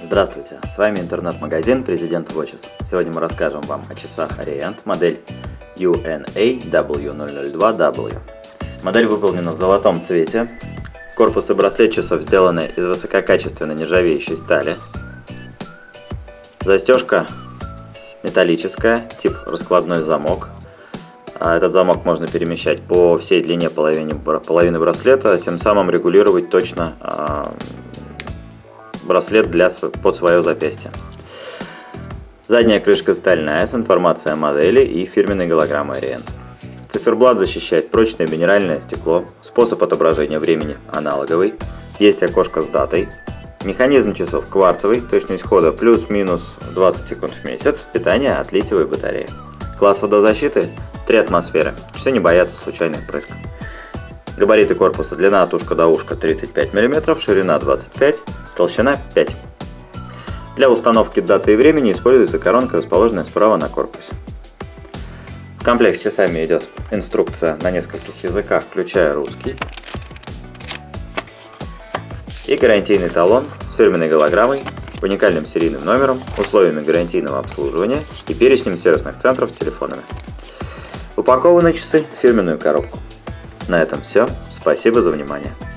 Здравствуйте, с вами интернет-магазин President Watches. Сегодня мы расскажем вам о часах Orient, модель UNA-W002W. Модель выполнена в золотом цвете. Корпус и браслет часов сделаны из высококачественной нержавеющей стали. Застежка металлическая, тип раскладной замок. Этот замок можно перемещать по всей длине половины браслета, тем самым регулировать точно браслет под свое запястье. Задняя крышка стальная с информацией о модели и фирменной голограммой Orient. Циферблат защищает прочное минеральное стекло, способ отображения времени аналоговый, есть окошко с датой, механизм часов кварцевый, точность хода плюс-минус 20 секунд в месяц, питание от литиевой батареи. Класс водозащиты 3 атмосферы, часы не боятся случайных прысков. Габариты корпуса: длина от ушка до ушка 35 мм, ширина 25 мм, толщина 5 мм. Для установки даты и времени используется коронка, расположенная справа на корпусе. В комплект с часами идет инструкция на нескольких языках, включая русский, и гарантийный талон с фирменной голограммой, уникальным серийным номером, условиями гарантийного обслуживания и перечнем сервисных центров с телефонами. Упакованы часы в фирменную коробку. На этом все. Спасибо за внимание.